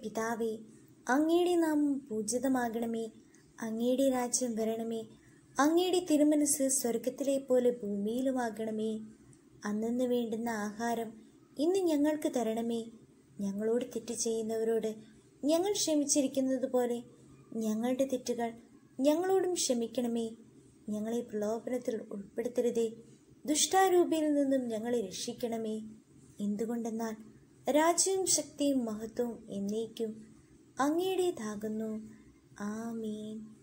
പിതാവേ, അങ്ങയുടെ നാമം പൂജിതമാകണമേ. അങ്ങയുടെ രാജ്യം വരണമേ. അങ്ങയുടെ തിരുമനസ് സ്വർഗത്തിലെ പോലെ ഭൂമിയിലുമാകണമേ. അന്നന്ന് വേണ്ടുന്ന ആഹാരം ഇന്ന് ഞങ്ങൾക്ക് തരണമേ. ഞങ്ങളോട് തെറ്റ് ചെയ്യുന്നവരോട് ഞങ്ങൾ ക്ഷമിച്ചിരിക്കുന്നത് പോലെ ഞങ്ങളുടെ തെറ്റുകൾ ഞങ്ങളോടും ക്ഷമിക്കണമേ. ഞങ്ങളെ പ്രലോഭനത്തിൽ ഉൾപ്പെടുത്തരുതേ, ദുഷ്ടാരൂപിയിൽ നിന്നും ഞങ്ങളെ രക്ഷിക്കണമേ. എന്തുകൊണ്ടെന്നാൽ രാജ്യവും ശക്തിയും മഹത്വവും എന്നേക്കും അങ്ങയുടേതാകുന്നു. ആമേൻ.